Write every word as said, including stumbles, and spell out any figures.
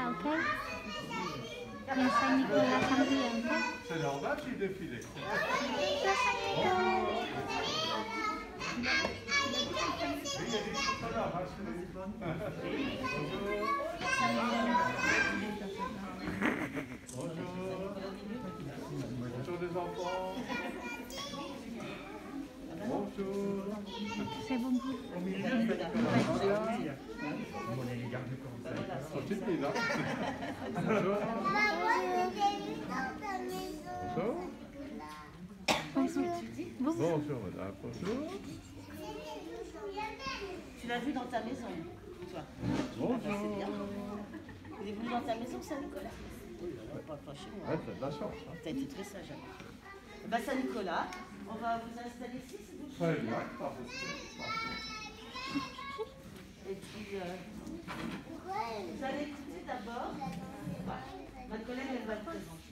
ok? La Saint-Nicolas samedi, ok? C'est normal qu'il défile. La Saint-Nicolas. Il a dit tout à l'heure, Bonjour. Bonjour les enfants. Bonjour. C'est bon pour Au milieu, c'est Nicolas. On est les gardes-corps. Oh, c'est bien, là. Bonjour. Bonjour. Bonjour. Bonjour, madame. Bonjour. Tu l'as vu dans ta maison, toi. Bonjour. Ah bah, c'est bien. Il est venu dans ta maison, Saint-Nicolas? Oui, pas, pas chez moi. Ouais, t'as de la chance. Hein. T'as été très sage. Bah, Saint-Nicolas, on va vous installer ici, s'il vous plaît. Très bien. Et puis, euh, vous allez écouter d'abord. Voilà. Ma collègue, elle va le présenter.